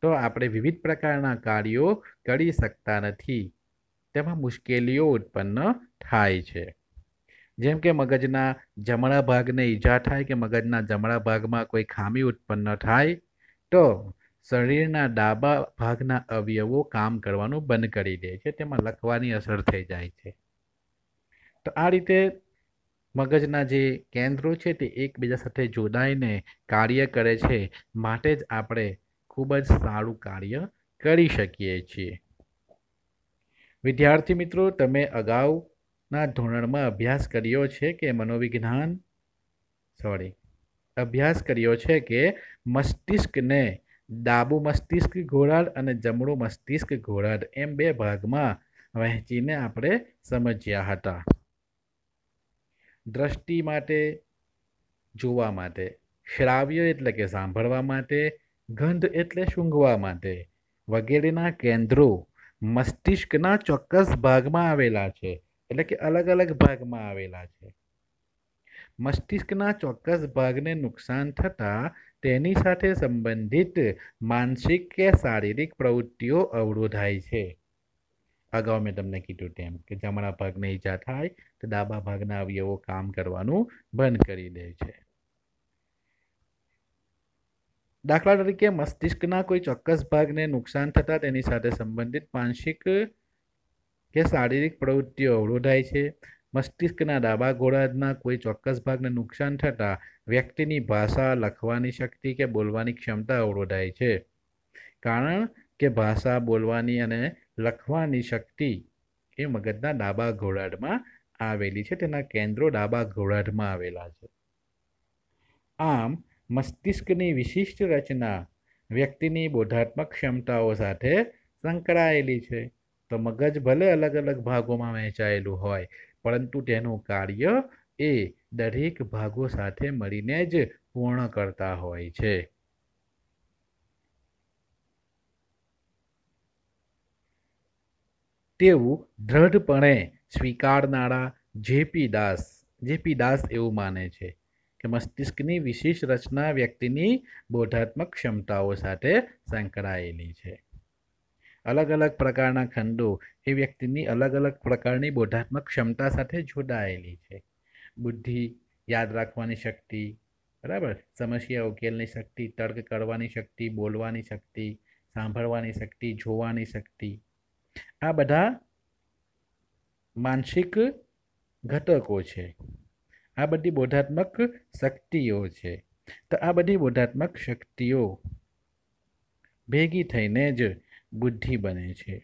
તો આપણે વિવિધ પ્રકારના કાર્યો કરી શકતા નથી, તેમાં મુશ્કેલીઓ ઉત્પન્ન થાય છે. જેમ કે મગજના જમણા ભાગને ઈજા થાય કે મગજના જમણા ભાગમાં કોઈ ખામી ઉત્પન્ન થાય તો શરીરના ડાબા ભાગના અવયવો કામ કરવાનું બંધ કરી દે છે, તેમાં લખવાની અસર થઈ જાય છે. તો આ રીતે મગજના જે કેન્દ્રો છે તે એકબીજા સાથે જોડાઈને કાર્ય કરે છે, માટે જ આપણે ખૂબ જ સારું કાર્ય કરી શકીએ છીએ. વિદ્યાર્થી મિત્રો, તમે અગાઉના ધોરણમાં અભ્યાસ કર્યો છે કે મસ્તિષ્કને ડાબું મસ્તિષ્ક ગોળાર્ધ અને જમણું મસ્તિષ્ક ગોળાર્ધ એમ બે ભાગમાં વહેંચીને આપણે સમજ્યા હતા. દ્રષ્ટિ માટે જોવા માટે, શ્રાવ્ય એટલે કે સાંભળવા માટે, ગંધ એટલે સૂંઘવા માટે વગેરેના કેન્દ્રો મસ્તિષ્કના ચોક્કસ ભાગમાં આવેલા છે, એટલે કે અલગ અલગ ભાગમાં આવેલા છે. મસ્તિષ્કના ચોક્કસ ભાગને નુકસાન થતાં તેની સાથે સંબંધિત માનસિક કે શારીરિક પ્રવૃત્તિઓ અવરોધાય છે. અગાઉ મેં તમને કીધું તેમ કે જમણા ભાગને ઈજા થાય તો ડાબા ભાગના અવયવો કામ કરવાનું બંધ કરી દે છે. દાખલા તરીકે મસ્તિષ્કના કોઈ ચોક્કસ ભાગને નુકસાન થતાં તેની સાથે સંબંધિત માનસિક કે શારીરિક પ્રવૃત્તિઓ અવરોધાય છે. મસ્તિષ્કના ડાબા ગોળાર્ધના કોઈ ચોક્કસ ભાગને નુકસાન થતાં વ્યક્તિની ભાષા, લખવાની શક્તિ કે બોલવાની ક્ષમતા અવરોધાય છે. કારણ કે ભાષા, બોલવાની અને લખવાની શક્તિ એ મગજના ડાબા ગોળાર્ધમાં આવેલી છે, તેના કેન્દ્રો ડાબા ગોળાર્ધમાં આવેલા છે. આમ મસ્તિષ્કની વિશિષ્ટ રચના વ્યક્તિની બોધાત્મક ક્ષમતાઓ સાથે સંકળાયેલી છે. તો મગજ ભલે અલગ અલગ ભાગોમાં વહેંચાયેલું હોય, પરંતુ તેનું કાર્ય એ દરેક ભાગો સાથે મળીને જ પૂર્ણ કરતા હોય છે. તેવું દ્રઢપણે સ્વીકારનારા જેપી દાસ એવું માને છે કે મસ્તિષ્કની વિશેષ રચના વ્યક્તિની બોધાત્મક ક્ષમતાઓ સાથે સંકળાયેલી છે. અલગ અલગ પ્રકારના ખંડો એ વ્યક્તિની અલગ અલગ પ્રકારની બોધાત્મક ક્ષમતા સાથે જોડાયેલી છે. બુદ્ધિ, યાદ રાખવાની શક્તિ, બરાબર, સમસ્યા ઉકેલની શક્તિ, તર્ક કરવાની શક્તિ, બોલવાની શક્તિ, સાંભળવાની શક્તિ, જોવાની શક્તિ, આ બધા માનસિક ઘટકો છે. આ બધી બોધાત્મક શક્તિઓ છે. તો આ બધી બોધાત્મક શક્તિઓ ભેગી થઈને જ બુદ્ધિ બને છે.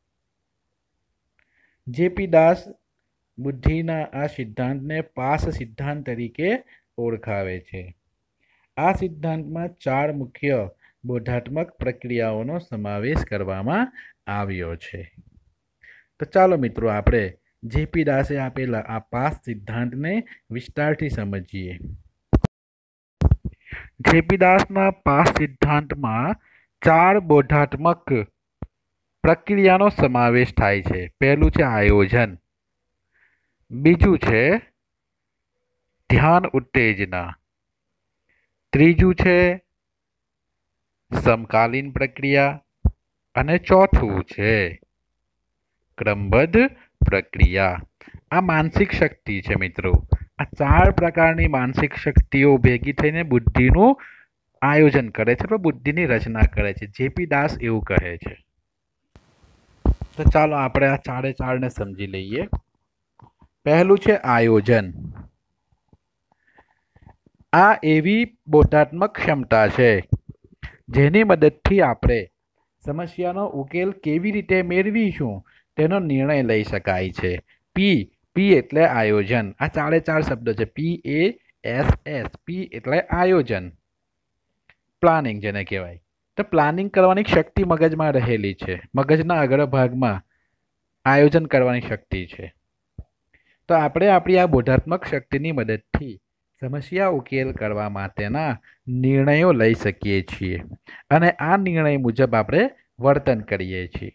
જેપી દાસ બુદ્ધિના આ સિદ્ધાંતને પાસ સિદ્ધાંત તરીકે ઓળખાવે છે. આ સિદ્ધાંતમાં 4 મુખ્ય બોધાત્મક પ્રક્રિયાઓનો સમાવેશ કરવામાં આવ્યો છે. તો ચાલો મિત્રો, આપણે જેપી દાસે આપેલા આ પાસ સિદ્ધાંતને વિસ્તારથી સમજીએ. જેપી દાસના પાસ સિદ્ધાંતમાં 4 બોધાત્મક પ્રક્રિયાનો સમાવેશ થાય છે. પહેલું છે આયોજન, બીજું છે ધ્યાન ઉત્તેજના, ત્રીજું છે સમકાલીન પ્રક્રિયા અને ચોથું છે ક્રમબદ્ધ પ્રક્રિયા. આ માનસિક શક્તિ છે મિત્રો. આ 4 પ્રકારની માનસિક શક્તિઓ ભેગી થઈને બુદ્ધિનું આયોજન કરે છે, બુદ્ધિની રચના કરે છે. જેપી દાસ એવું કહે છે. તો ચાલો આપણે આ 4 ને સમજી લઈએ. પહેલું છે આયોજન. આ એવી બોધાત્મક ક્ષમતા છે જેની મદદથી આપણે સમસ્યાનો ઉકેલ કેવી રીતે મેળવીશું તેનો નિર્ણય લઈ શકાય છે. પી એટલે આયોજન. આ 4 શબ્દો છે. PAAS. પી એટલે આયોજન, પ્લાનિંગ જેને કહેવાય. તો પ્લાનિંગ કરવાની શક્તિ મગજમાં રહેલી છે. મગજના અગ્ર ભાગમાં આયોજન કરવાની શક્તિ છે. તો આપણે આપણી આ બોધાત્મક શક્તિની મદદથી સમસ્યા ઉકેલ કરવા માટેના નિર્ણયો લઈ શકીએ છીએ અને આ નિર્ણય મુજબ આપણે વર્તન કરીએ છીએ.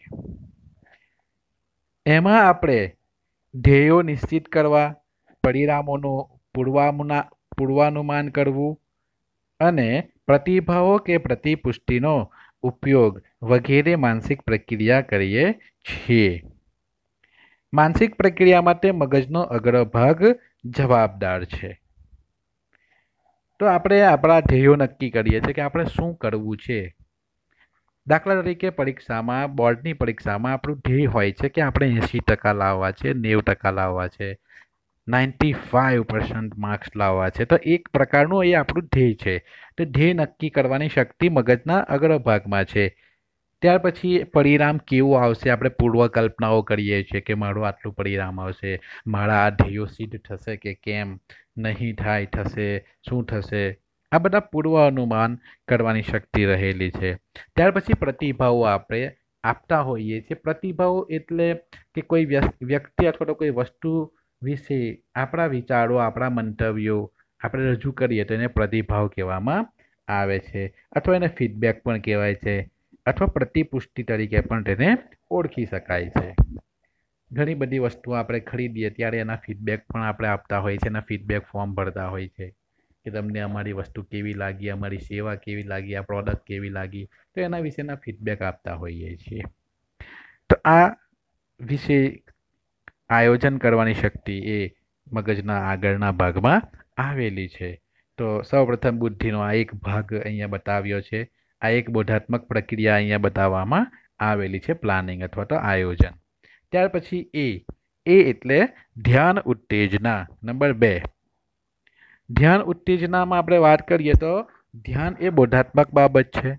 એમાં આપણે ધ્યેયો નિશ્ચિત કરવા, પરિણામોનું પૂર્વાનુમાન કરવું અને પ્રતિભાવો કે પ્રતિપુષ્ટિનો ઉપયોગ વગેરે માનસિક પ્રક્રિયા કરીએ છીએ. માનસિક પ્રક્રિયા માટે મગજનો અગ્ર ભાગ જવાબદાર છે. તો આપણે આપણા ધ્યેયો નક્કી કરીએ છીએ કે આપણે શું કરવું છે. દાખલા તરીકે પરીક્ષામાં, બોર્ડની પરીક્ષામાં આપણું ધ્યેય હોય છે કે આપણે 80% લાવવા છે, 90% લાવવા છે, 95% માર્ક્સ લાવવા છે. તો એક પ્રકારનું એ આપણું ધ્યેય છે. તો ધ્યેય નક્કી કરવાની શક્તિ મગજના અગ્ર ભાગમાં છે. ત્યાર પછી પરિણામ કેવું આવશે આપણે પૂર્વ કલ્પનાઓ કરીએ છીએ કે મારું આટલું પરિણામ આવશે, મારા આ ધ્યેયો સિદ્ધ થશે કે કેમ, નહીં થાય, થશે, શું થશે, આ બધા પૂર્વ અનુમાન કરવાની શક્તિ રહેલી છે. ત્યાર પછી પ્રતિભાવો આપણે આપતા હોઈએ છીએ. પ્રતિભાવો એટલે કે કોઈ વ્યક્તિ અથવા તો કોઈ વસ્તુ વિશે આપણા વિચારો, આપણા મંતવ્યો આપણે રજૂ કરીએ તો એને પ્રતિભાવ કહેવામાં આવે છે, અથવા એને ફીડબેક પણ કહેવાય છે, અથવા પ્રતિપુષ્ટિ તરીકે પણ તેને ઓળખી શકાય છે. ઘણી બધી વસ્તુઓ આપણે ખરીદીએ ત્યારે એના ફીડબેક પણ આપણે આપતા હોઈએ છીએ, એના ફીડબેક ફોર્મ ભરતા હોય છે કે તમને અમારી વસ્તુ કેવી લાગી, અમારી સેવા કેવી લાગી, આ પ્રોડક્ટ કેવી લાગી, તો એના વિશેના ફીડબેક આપતા હોઈએ છીએ. તો આ વિશે આયોજન કરવાની શક્તિ એ મગજના આગળના ભાગમાં આવેલી છે. તો સૌપ્રથમ બુદ્ધિનો આ એક ભાગ અહીંયા બતાવ્યો છે. આ એક બોધાત્મક પ્રક્રિયા અહીંયા બતાવવામાં આવેલી છે, પ્લાનિંગ અથવા તો આયોજન. ત્યાર પછી એ એટલે ધ્યાન ઉત્તેજના. નંબર 2, ધ્યાન ઉત્તેજનામાં આપણે વાત કરીએ તો ધ્યાન એ બોધાત્મક બાબત છે.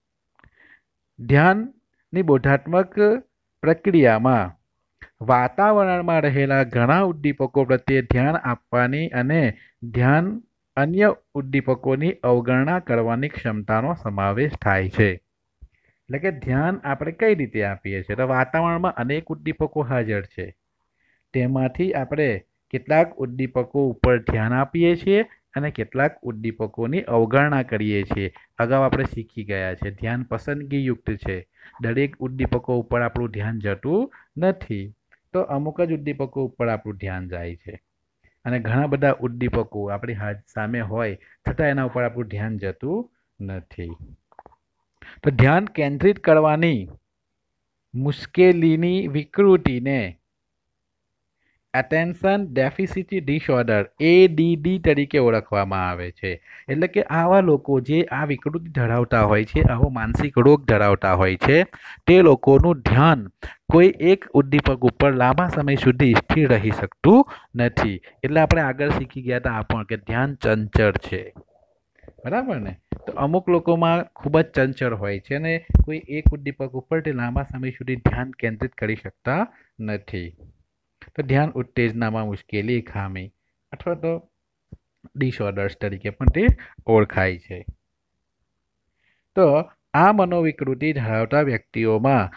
ધ્યાનની બોધાત્મક પ્રક્રિયામાં વાતાવરણમાં રહેલા ઘણા ઉદ્દીપકો પ્રત્યે ધ્યાન આપવાની અને ધ્યાન અન્ય ઉદ્દીપકોની અવગણના કરવાની ક્ષમતાનો સમાવેશ થાય છે. એટલે કે ધ્યાન આપણે કઈ રીતે આપીએ છીએ? તો વાતાવરણમાં અનેક ઉદ્દીપકો હાજર છે, તેમાંથી આપણે કેટલાક ઉદ્દીપકો ઉપર ધ્યાન આપીએ છીએ અને કેટલાક ઉદ્દીપકોની અવગણના કરીએ છીએ. અગાઉ આપણે શીખી ગયા છે ધ્યાન પસંદગીયુક્ત છે. દરેક ઉદ્દીપકો ઉપર આપણું ધ્યાન જતું નથી, તો અમુક જ ઉદ્દીપકો ઉપર આપણું ધ્યાન જાય છે, અને ઘણા બધા ઉદ્દીપકો આપણી સામે હોય છતાં એના ઉપર આપણું ધ્યાન જતું નથી. તો ધ્યાન કેન્દ્રિત કરવાની મુશ્કેલીની વિકૃતિને એટેન્શન ડેફિસિટ ડિસઓર્ડર ADD તરીકે ઓળખવામાં આવે છે. એટલે કે આવા લોકો જે આ વિકૃતિ ધરાવતા હોય છે, આવો માનસિક રોગ ધરાવતા હોય છે, તે લોકોનું ધ્યાન કોઈ એક ઉદ્દીપક ઉપર લાંબા સમય સુધી સ્થિર રહી શકતું નથી. એટલે આપણે આગળ શીખી ગયા હતા આ પણ કે ધ્યાન ચંચળ છે, બરાબર ને? તો અમુક લોકોમાં ખૂબ જ ચંચળ હોય છે અને કોઈ એક ઉદ્દીપક ઉપર તે લાંબા સમય સુધી ધ્યાન કેન્દ્રિત કરી શકતા નથી. તો ધ્યાન ઉત્તેજનામાં મુશ્કેલી, ખામી અથવા તો ડિસઓર્ડર્સ તરીકે પણ તે ઓળખાય છે. તો આ મનોવિકૃતિ ધરાવતા વ્યક્તિઓમાં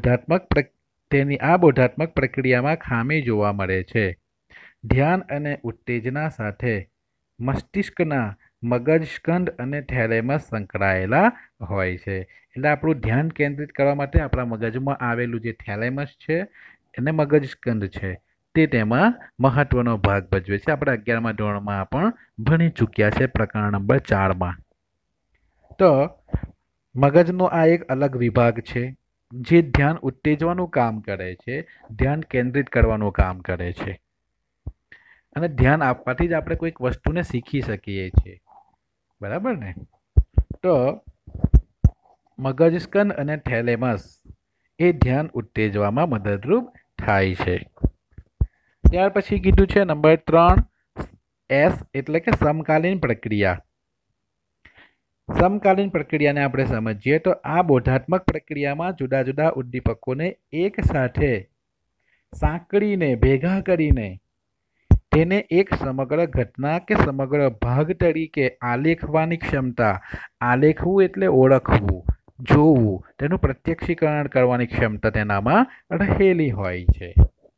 બોધાત્મક પ્રક્રિયામાં ખામી જોવા મળે છે. ધ્યાન અને ઉત્તેજના સાથે મસ્તિષ્કના મગજસ્કંદ અને થેલેમસ સંકળાયેલા હોય છે. એટલે આપણું ધ્યાન કેન્દ્રિત કરવા માટે આપણા મગજમાં આવેલું જે થેલેમસ છે અને મગજસ્કંદ છે તે તેમાં મહત્વનો ભાગ ભજવે છે. આપણે 11મા ધોરણમાં પણ ભણી ચૂક્યા છે, પ્રકરણ નંબર 4માં. તો મગજનો આ એક અલગ વિભાગ છે જે ધ્યાન ઉત્તેજવાનું કામ કરે છે, ધ્યાન કેન્દ્રિત કરવાનું કામ કરે છે, અને ધ્યાન આપવાથી જ આપણે કોઈક વસ્તુને શીખી શકીએ છીએ, બરાબર ને? તો મગજસ્કંદ અને થેલેમસ એ ધ્યાન ઉત્તેજવામાં મદદરૂપ થાય છે. ત્યાર પછી કીધું છે નંબર 3 S એટલે કે સમકાલીન પ્રક્રિયા. સમકાલીન પ્રક્રિયાને આપણે સમજીએ તો આ બોધાત્મક પ્રક્રિયામાં જુદા જુદા ઉદ્દીપકોને એક સાથે સાંકળીને ભેગા કરીને તેને એક સમગ્ર ઘટના કે સમગ્ર ભાગ તરીકે આલેખવાની ક્ષમતા, આલેખવું એટલે ઓળખવું, જોવું, તેનું પ્રત્યક્ષીકરણ કરવાની ક્ષમતા તેનામાં રહેલી હોય છે.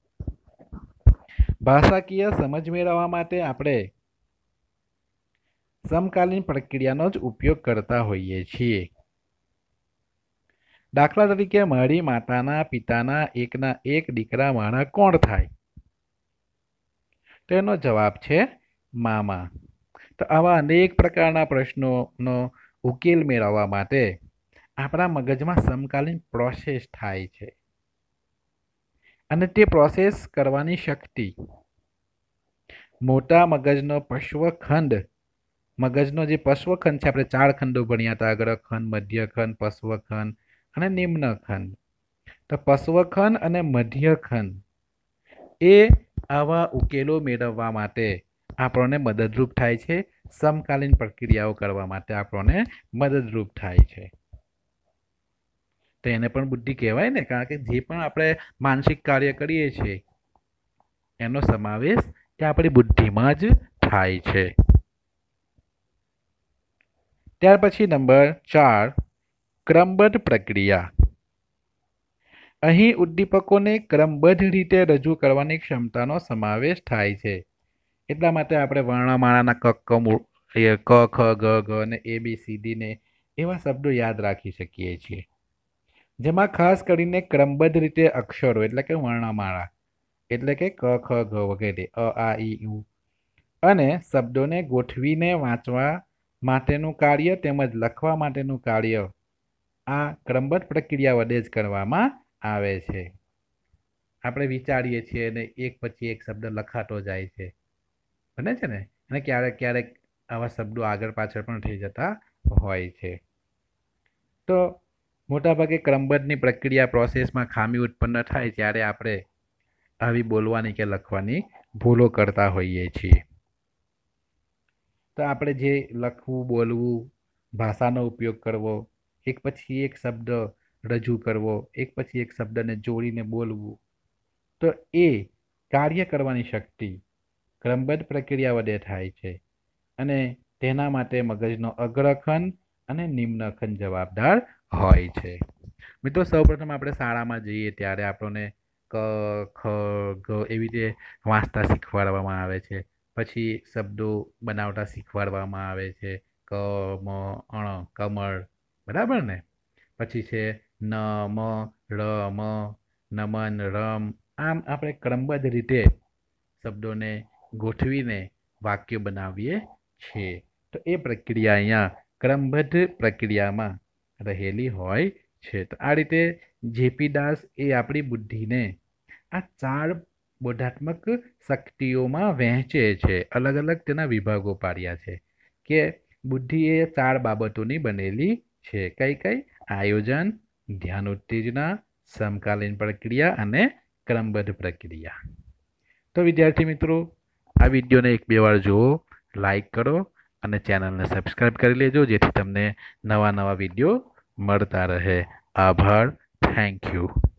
ભાષાકીય સમજ મેળવવા માટે આપણે સમકાલીન પ્રક્રિયાનો જ ઉપયોગ કરતા હોઈએ છીએ. દાખલા તરીકે મારી માતાના પિતાના એકના એક દીકરા મારા કોણ થાય? તેનો જવાબ છે મામા. તો આવા અનેક પ્રકારના પ્રશ્નોનો ઉકેલ મેળવવા માટે આપણા મગજમાં સમકાલીન પ્રોસેસ થાય છે અને તે પ્રોસેસ કરવાની શક્તિ મોટા મગજનો પશ્વખંડ, મગજનો જે પશ્વખંડ છે, આપણે 4 ખંડો ભણ્યા હતા, અગ્રખંડ, મધ્યખંડ, પશ્વખંડ અને નિમ્નખંડ. તો પશ્વખંડ અને મધ્યખંડ એ આવા ઉકેલો મેળવવા માટે આપણને મદદરૂપ થાય છે, સમકાલીન પ્રક્રિયાઓ કરવા માટે આપણને મદદરૂપ થાય છે. તો એને પણ બુદ્ધિ કહેવાય ને, કારણ કે જે પણ આપણે માનસિક કાર્ય કરીએ છીએ એનો સમાવેશ તે આપણી બુદ્ધિમાં જ થાય છે. ત્યાર પછી નંબર 4, ક્રમબદ્ધ પ્રક્રિયા. અહીં ઉદ્દીપકોને ક્રમબદ્ધ રીતે રજૂ કરવાની ક્ષમતાનો સમાવેશ થાય છે. એટલા માટે આપણે વર્ણમાળાના ક ખ ગ ઘ અને ABCD ને એવા શબ્દો યાદ રાખી શકીએ છીએ, જેમાં ખાસ કરીને ક્રમબદ્ધ રીતે અક્ષરો એટલે કે વર્ણમાળા એટલે કે ક ખ ગ વગેરે અ આ ઈ ઉ અને શબ્દોને ગોઠવીને વાંચવા માટેનું કાર્ય તેમજ લખવા માટેનું કાર્ય આ ક્રમબદ્ધ પ્રક્રિયા વડે જ કરવામાં આવે છે. આપણે વિચારીએ છીએ અને એક પછી એક શબ્દ લખાતો જાય છે, બને છે ને, અને ક્યારેક ક્યારેક આવા શબ્દો આગળ પાછળ પણ થઈ જતા હોય છે. તો મોટાભાગે ક્રમબદ્ધની પ્રક્રિયા પ્રોસેસમાં ખામી ઉત્પન્ન થાય ત્યારે આપણે આવી બોલવાની કે લખવાની ભૂલો કરતા હોઈએ છીએ. તો આપણે જે લખવું, બોલવું, ભાષાનો ઉપયોગ કરવો, એક પછી એક શબ્દ રજૂ કરવો, એક પછી એક શબ્દને જોડીને બોલવું, તો એ કાર્ય કરવાની શક્તિ ક્રમબદ્ધ પ્રક્રિયા વડે થાય છે અને તેના માટે મગજનો અગ્રખંડ અને નિમ્નખંડ જવાબદાર હોય છે. મિત્રો, સૌપ્રથમ આપણે શાળામાં જઈએ ત્યારે આપણને ક ખ ગ એવી રીતે વાંચતા શીખવાડવામાં આવે છે. પછી શબ્દો બનાવતા શીખવાડવામાં આવે છે, ક મ અણ કમળ, બરાબર ને. પછી છે ન મ ર મ નમન રમ. આમ આપણે ક્રમબદ્ધ રીતે શબ્દોને ગોઠવીને વાક્ય બનાવીએ છીએ. તો એ પ્રક્રિયા અહીંયા ક્રમબદ્ધ પ્રક્રિયામાં રહેલી હોય છે. તો આ રીતે જેપી દાસ એ આપણી બુદ્ધિને આ 4 બોધાત્મક શક્તિઓમાં વહેંચે છે. અલગ અલગ તેના વિભાગો પાડ્યા છે કે બુદ્ધિ એ 4 બાબતોની બનેલી છે. કઈ કઈ? આયોજન, ધ્યાન ઉત્તેજના, સમકાલીન પ્રક્રિયા અને ક્રમબદ્ધ પ્રક્રિયા. તો વિદ્યાર્થી મિત્રો, આ વિડીયોને 1-2 વાર જુઓ, લાઈક કરો અને ચેનલને સબસ્ક્રાઈબ કરી લેજો, જેથી તમને નવા નવા વિડીયો મળતા રહે. આભાર. Thank you.